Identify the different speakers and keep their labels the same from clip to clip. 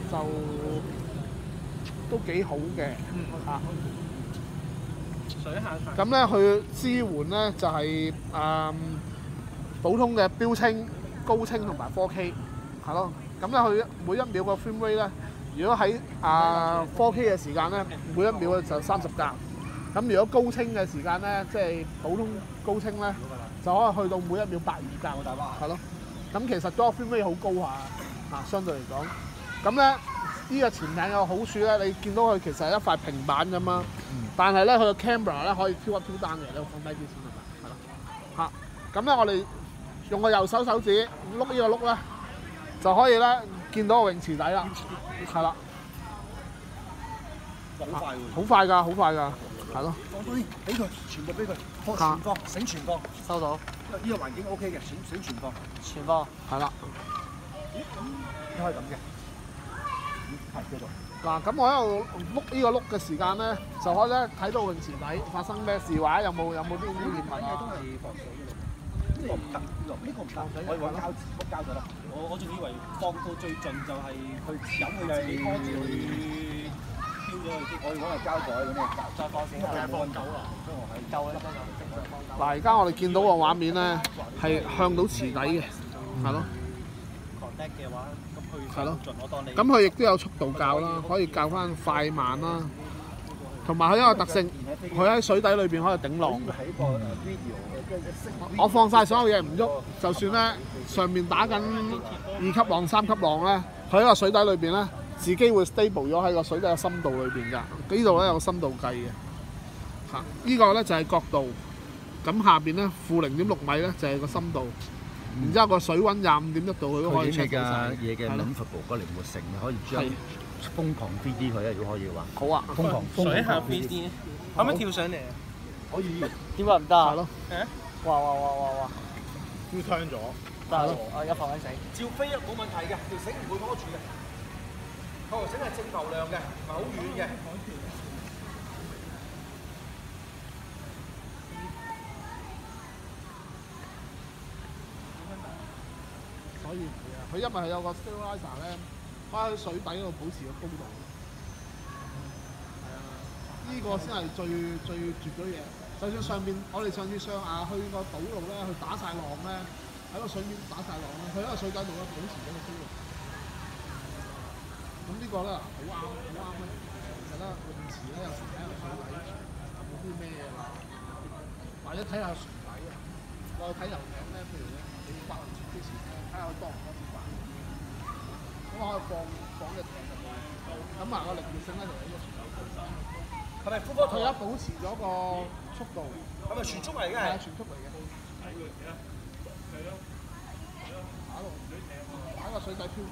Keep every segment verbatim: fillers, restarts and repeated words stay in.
Speaker 1: 就都幾好嘅嚇。
Speaker 2: 水下場。
Speaker 1: 咁咧佢支援咧就係、誒、普通嘅標清、高清同埋 four K 係咯。咁咧佢每一秒個 frame rate 咧，如果喺啊 four K 嘅時間咧，每一秒就三十格。咁如果高清嘅時間咧，即係普通高清咧，就可以去到每一秒百二格，係咯。咁其實嗰個 frame rate 好高下啊，相對嚟講。咁咧呢個潛艇有好處咧，你見到佢其實係一塊平板咁嘛，但係咧佢個 camera 咧可以 tilt up tilt down 嘅，你放低啲先係咪？係啦。嚇，咁咧我哋用個右手手指碌呢個碌咧，就可以咧見到個泳池底啦，係啦。
Speaker 3: 好快喎！
Speaker 1: 好快㗎，好快㗎，係咯。
Speaker 3: 放多啲，俾佢，全部俾佢，全放，醒全放。
Speaker 2: 收到。
Speaker 3: 呢個環境 O K 嘅，醒醒全放。
Speaker 2: 全放。
Speaker 1: 係啦。
Speaker 3: 咦？咁你可以咁嘅。係繼續。
Speaker 1: 嗱，咁我喺度碌呢個碌嘅時間咧，就可以咧睇到泳池底發生咩事，或者有冇有冇啲污染物啊？
Speaker 3: 都係防水嘅。呢個唔得，呢個呢個唔得，我以為膠紙碌膠就得。
Speaker 4: 我我仲以為放到最盡就係佢飲佢自己開始會飄咗去啲，
Speaker 3: 我哋揾個膠袋咁樣
Speaker 4: 再放死係放狗啊！夠啦，
Speaker 1: 嗱，而家我哋見到個畫面咧係向到池底嘅，係咯。
Speaker 4: connect 嘅話，咁佢
Speaker 1: 係咯
Speaker 4: 盡我當你。
Speaker 1: 咁佢亦都有速度校啦，可以校翻快慢啦。同埋佢一個特性，佢喺水底裏邊可以頂浪嘅。我放晒所有嘢唔喐，就算咧上面打緊二級浪、三級浪咧，佢喺個水底裏邊咧，自己會 stable 咗喺個水底嘅深度裏邊㗎。呢度咧有個深度計嘅，嚇，呢個咧就係角度。咁下邊咧負零點六米咧就係個深度。然之後個水溫廿五點一度，佢都可以 check 到晒。
Speaker 3: 嘢嘅 maneuverable 個靈活性，可以將瘋狂 three D 佢啊！如果可以嘅話，
Speaker 1: 好啊，
Speaker 3: 瘋狂瘋
Speaker 2: 水下
Speaker 3: 狂
Speaker 2: three D，可唔可以跳上嚟啊？
Speaker 3: 可以。
Speaker 2: 點解唔得啊？
Speaker 1: 係咯。
Speaker 2: 誒？哇哇哇哇哇！
Speaker 1: 要傷咗。
Speaker 2: 得咯，我而家放緊繩。
Speaker 3: 照飛啊，冇問題嘅，條繩唔會拖住嘅。條繩係正流量嘅，唔係好遠嘅。
Speaker 1: 所以唔會啊，佢因為係有個 stabilizer 咧，可以喺水底嗰度保持個高度。係啊，呢個先係最最絕嗰嘢。就算上邊我哋上次上啊去個島度咧，去打晒浪咧，喺個水面打晒浪咧，佢喺個水底度咧保持咗個高度。咁呢個咧好啱，好啱咧。其實咧泳池咧有時睇下水底有冇啲咩，或者睇下船底啊。我睇遊艇咧，譬如咧你滑行船之前咧，睇下佢多唔多支滑。咁我可以放放隻艇入去，咁啊個靈活性咧就喺個船手度。
Speaker 3: 係咪呼波
Speaker 1: 佢而家保持咗個速度，
Speaker 3: 係咪全速嚟嘅？
Speaker 1: 係啊，全速嚟嘅。打落打個水底漂。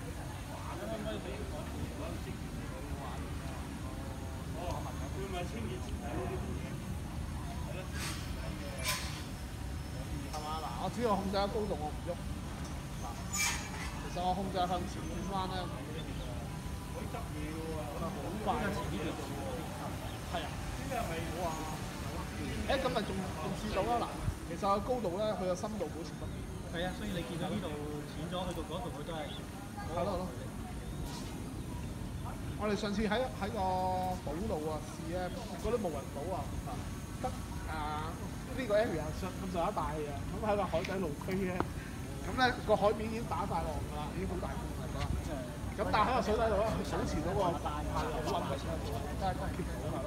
Speaker 1: 係嘛？嗱，我只要控制下高度，我唔喐。嗱，其實我控制向前轉彎咧，好快。係啊。好啊。誒，咁咪仲仲試到啦？嗱，其實個高度咧，佢個深度保持得。
Speaker 4: 係啊，所以你見到呢度淺咗，去到嗰度佢都係。
Speaker 1: 係咯係咯。我哋上次喺喺個島度啊試咧，嗰啲無人島啊，得啊呢個 area 上咁上下大嘅，咁喺個海底路飛咧，咁咧個海面已經打晒浪㗎啦，已經好大風嚟㗎啦。咁但係喺個水底度咧，佢保持到個好溫度，真係 keep 到係咯。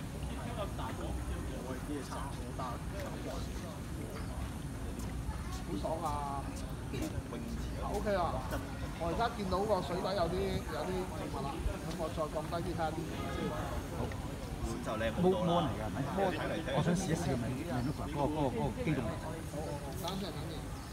Speaker 1: 好爽啊！O K 啊！我而家見到個水底有啲有啲動物啦，咁我再降低啲睇下啲嘢先。好，
Speaker 4: 就靚好
Speaker 3: 摩
Speaker 4: 多啦。
Speaker 3: 摩嚟㗎，係咪？
Speaker 1: 摩睇嚟睇。
Speaker 3: 我想試一試個名名嗰個嗰個嗰個機動力。
Speaker 1: 好，等陣等陣。